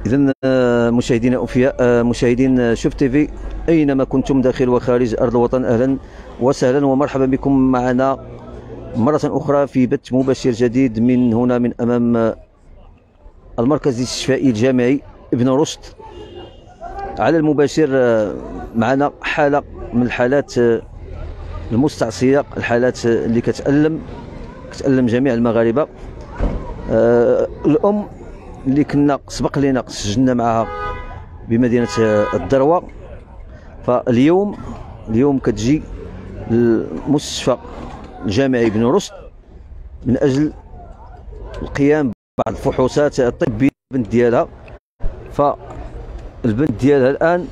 إذن مشاهدينا أوفياء، مشاهدين شوف تيفي أينما كنتم داخل وخارج أرض الوطن، أهلا وسهلا ومرحبا بكم معنا مرة أخرى في بث مباشر جديد من هنا من أمام المركز الاستشفائي الجامعي ابن رشد. على المباشر معنا حالة من الحالات المستعصية، الحالات اللي كتألم جميع المغاربة. الأم اللي كنا سبق لنا سجلنا معها بمدينة الدروة، فاليوم كتجي المستشفى الجامعي ابن رشد من أجل القيام ببعض الفحوصات الطبية للبنت ديالها. فالبنت ديالها الآن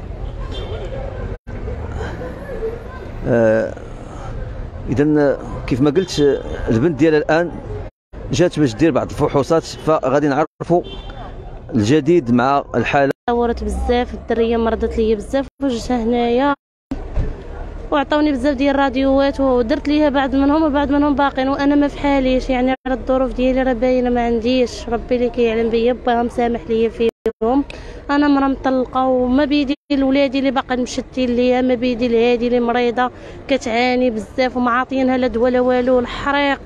إذن كيف ما قلت البنت ديالها الآن جات باش دير بعض الفحوصات، فغادي نعرفوا الجديد مع الحالة. تطورت بزاف، الدريه مرضت ليا بزاف وجيتها هنايا وعطاوني بزاف ديال الراديوات ودرت ليها بعض منهم وبعض منهم باقين، وانا ما فحاليش يعني على الظروف ديالي راه باينه ما عنديش، ربي اللي كيعلم بيا باها مسامح ليا فيهم. انا مرا مطلقه وما بيدي لولادي اللي باقي مشتين ليا، ما بيدي لهادي اللي مريضه كتعاني بزاف وما عاطينها لا دواء لا والو، الحريق.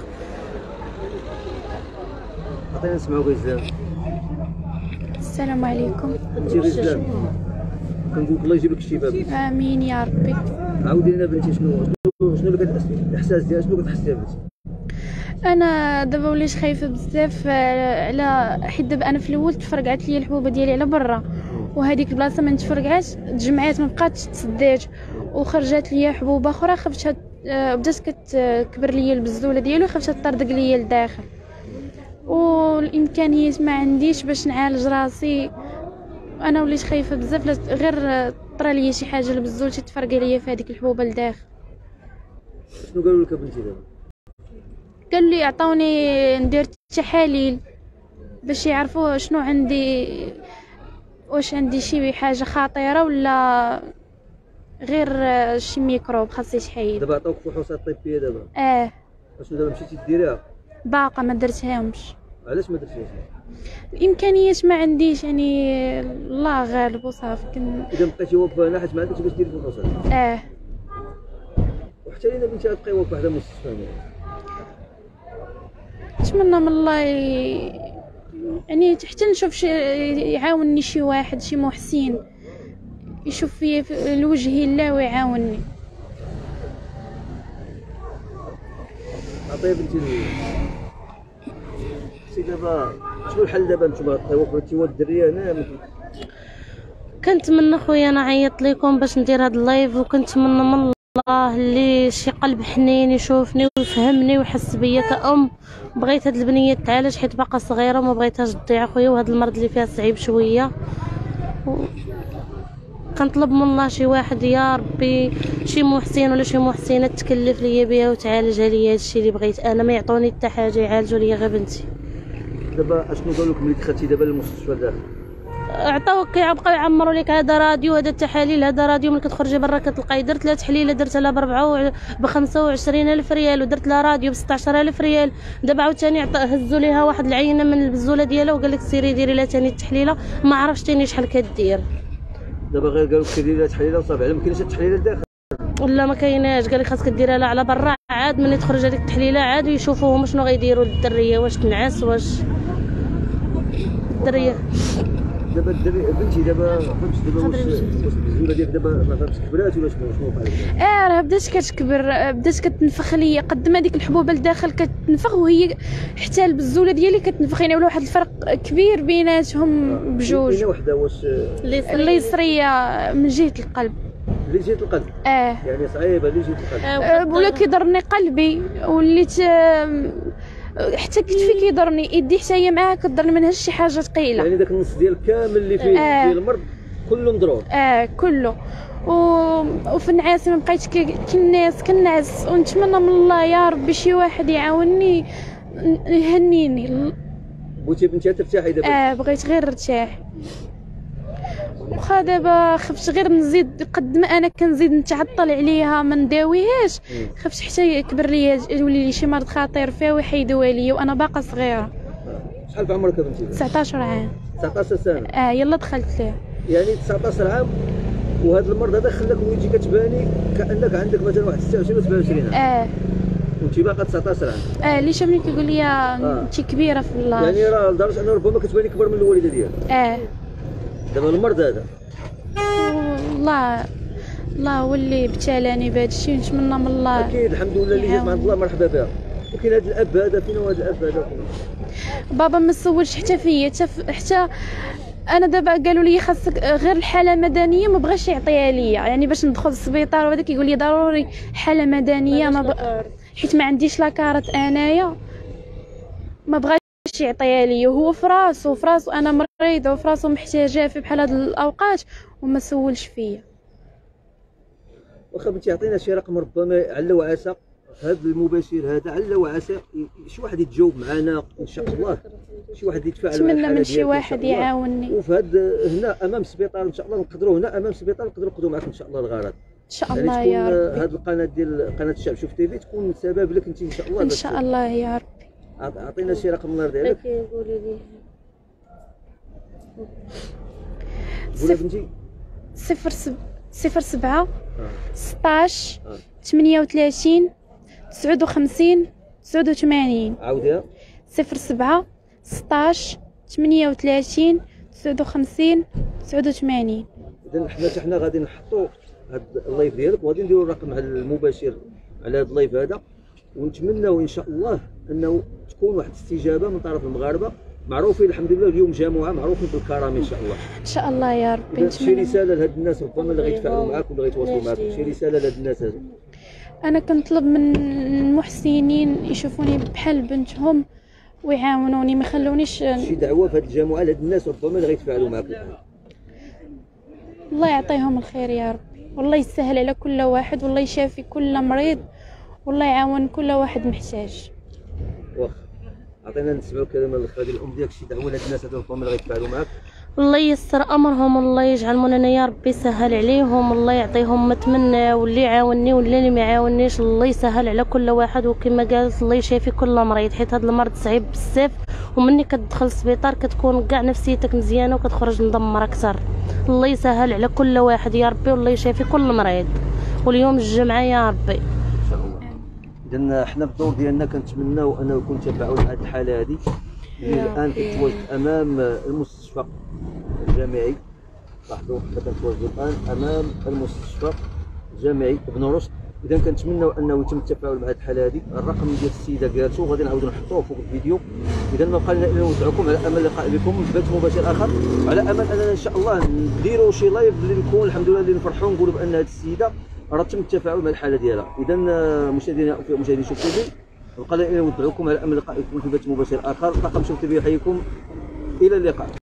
عطينا نسمعوا غزال. السلام عليكم. انتي غزال كنقول لك الله يجيب لك الشفاء. امين يا ربي. عاودي لنا بنتي شنو الاحساس ديالك، شنو كتحسي بنتي؟ انا دابا وليت خايفه بزاف على حيت دابا انا في الاول تفرقعت لي الحبوبه ديالي على برا، وهذيك البلاصه من تفرقعات تجمعات ما بقاتش تسدات وخرجت لي حبوبه اخرى، خفتها بدات كتكبر لي البزوله ديالي وخفتها تطردق لي لداخل، والامكانيات ما عنديش باش نعالج راسي. انا وليت خايفه بزاف غير طرا لي شي حاجه لبزولتي تفرقع ليا في هذيك الحبوبه لداخل. شنو قالوا لك بنتي دابا؟ قالوا لي عطاوني ندير تحاليل باش يعرفوا شنو عندي، واش عندي شي حاجه خطيره ولا غير شي ميكروب خاص يتحيد. دابا عطاوك فحوصات طبيه دابا؟ شنو دابا مشيتي ديريها؟ باقا ما درتهمش. علاش ما درتيهاش؟ الامكانيات ما عنديش يعني، الله غالب وصافي. اذا بقيتي واقفه هنا حيت ما عندكش باش ديري الفحوصات؟ وحتى لينا بنتي غتبقاي واقفه حدا المستشفى. نتمنى من الله يعني حتى نشوف شي يعاونني، شي واحد شي محسن يشوف فيا لوجه الله ويعاونني. عطيه بنتي سي دابا شنو الحل دابا؟ نتوما غتبقاو انت والدريه هنا؟ كنتمنى خويا انا عيطت لكم باش ندير هذا اللايف، وكنتمنى من الله اللي شي قلب حنين يشوفني ويفهمني ويحس بيا كأم. بغيت هاد البنيه تعالج حيت باقا صغيره وما بغيتهاش تضيع خويا، وهذا المرض اللي فيها صعيب شويه. كنطلب من الله شي واحد يا ربي، شي محسن ولا شي محسنه تكلف ليا بها وتعالجها ليا هادشي اللي بغيت انا، ما يعطوني حتى حاجه يعالجوا ليا غير بنتي. دابا اشنو قالوا لك ملي دخلتي دابا للمستشفى داخل؟ عطاوك كيبقاو يعمروا لك هذا راديو هذا التحاليل، هذا راديو ملي كتخرجي برا كتلقاي درت لها تحليله درتها لها ب 25,000 ريال، ودرت لها راديو ب 16,000 ريال. دابا عاوتاني هزوا ليها واحد العينه من البزوله ديالها وقال لك سيري ديري لها ثاني التحليله، ما عرفتش ثاني شحال كدير. دابا غير قالوا لك ديري لها تحليله وصافي، ما كاينش التحليله لداخل؟ ولا ما كايناش، قال لك خاصك ديرها لها على برا، عاد ملي تخرج هذيك التحليله عاد ويشوفوا هما شنو غيديروا للدريه، واش تنعس واش الدريه. دابا بنتي دابا فهمتش دابا واش البزوله ديالك دابا ما فهمتش كبرات ولا شنو بحال؟ راه بدات كتكبر، بدات كتنفخ ليا قد ما ديك الحبوبه لداخل كتنفخ، وهي حتى البزوله ديالي كتنفخ، يعني ولا واحد الفرق كبير بيناتهم بجوج. كاينه وحده واش اليسريه من جهه القلب. اللي جهه القلب؟ يعني صعيبه اللي جهه القلب. ولا كيضرني قلبي، وليت حتى كتفي كيضرني، يدي حتى هي معاها كضرني، منهاش شي حاجه ثقيله. يعني داك النص ديال كامل اللي فيه ديال المرض كله مضروب؟ كله. وفي النعاس ما بقيتش كنعس، ونتمنى من الله يا ربي شي واحد يعاونني يهنيني. بغيتي بنتي ترتاحي دابا؟ بغيت غير نرتاح. واخا دابا خفت غير نزيد، قد ما انا كنزيد نتعطل عليها ما نداويهاش، خفت حتى يكبر ليا يولي لي شي مرض خطير فيها ويحيدوها ليا وانا باقا صغيره. شحال في عمرك بنتي؟ 19 عام. 19 سنه. يلا دخلت ليه. يعني 19 عام وهذا المرض هذا خلاك وليتي كتباني كانك عندك مثلا واحد 26 و 27 عام. وانت باقا 19 عام. اللي شافني كيقول لي انت كبيره في الله. يعني راه لدرجه انه ربما كتباني كبر من الوالده ديالك. دابا المرض هذا الله هو اللي ابتلاني بهذا الشيء، ونتمنى من الله. اكيد الحمد لله اللي جات مع الله مرحبا بها. ولكن هذا الاب هذا فين هو هذا الاب هذا؟ بابا ما سولش حتى فيا، حتى انا دابا قالوا لي خاصك غير الحاله مدنيه، ما بغاش يعطيها ليا، يعني باش ندخل للسبيطار وهذا كيقول لي ضروري حاله مدنيه، حيت ما عنديش لاكارت انايا، ما بغاش يعطيها ليا. وهو في راسو انا مريضه وفي راسو محتاجاه في بحال هاد الاوقات وما سولش فيا. واخا بنتي عطينا شي رقم ربما عل وعسى هذا المباشر هذا عل وعسى شي واحد يتجاوب معنا ان شاء الله، شي واحد يتفاعل معنا. نتمنى من شي واحد يعاونني. وفي هذا هنا امام السبيطار ان شاء الله نقدروا هنا امام السبيطار نقدروا ناخذوا معك ان شاء الله الغرض. ان شاء الله يعني يا ربي. هذه القناه ديال قناه الشعب شوف تيفي تكون سبب لك انت ان شاء الله. ان شاء الله يا ربي. اعطينا شي رقم الله يرضي عليك. قولي لي. قولي بنتي. 07 16 38 59 89. عاوديها. 07 16 38 59 89. اذا حنا غادي نحطوا هذا اللايف ديالك وغادي نديروا الرقم على المباشر على هذا اللايف هذا، ونتمنوا ان شاء الله انه تكون واحد الاستجابه من طرف المغاربه معروفين الحمد لله اليوم جماعه معروفين بالكرم ان شاء الله. ان شاء الله يا ربي. شي رساله لهاد الناس ربما اللي غيتفاعلوا معاك ولا غيتواصلوا معاك، شي رساله لهاد الناس هادو؟ انا كنطلب من المحسنين يشوفوني بحال بنتهم ويعاونوني، ما يخلونيش. شي دعوه في هاد الجماعه لهاد الناس ربما اللي غيتفاعلوا معاك. الله يعطيهم الخير يا ربي، والله يسهل على كل واحد، والله يشافي كل مريض، والله يعاون كل واحد محتاج. واخا عطينا نسمعوا كلام الخادم الام ديالك، شي دعوه لهاد الناس هادو ربما اللي غيتفاعلوا معاك. الله ييسر امرهم، الله يجعل مولانا يا ربي يسهل عليهم، الله يعطيهم ما تمنى، واللي يعاونني واللي ما يعاونيش الله يسهل على كل واحد. وكما قالت الله يشافي كل مريض، حيت هذا المرض صعيب بزاف، ومني كتدخل السبيطار كتكون كاع نفسيتك مزيانه وكتخرج مدمر اكثر. الله يسهل على كل واحد يا ربي، والله يشافي كل مريض، واليوم الجمعه يا ربي ان شاء الله. اذا حنا بالدور ديالنا كنتمناو انه يكون تفاعل مع هذه الحاله هذه اللي الان كتواجد امام المستشفى الجامعي. لاحظوا حنا كنتواجدوا الان امام المستشفى الجامعي بن رشد. اذا كنتمناو انه يتم التفاعل مع هذه الحاله هذه. الرقم ديال السيده قالته غادي نعاودوا نحطوه فوق الفيديو. اذا ما بقى لنا الا نودعكم على امل اللقاء بكم في بث مباشر اخر، على امل اننا ان شاء الله نديروا شي لايف اللي نكون الحمد لله اللي نفرحوا ونقولوا بان هذه السيده راه تم التفاعل مع الحاله ديالها. اذا مشاهدينا مشاهدي شوف تيفي بقى لنا الا نودعكم على امل اللقاء بكم في بث مباشر اخر. طاقم شوف تيفي يحييكم، الى اللقاء.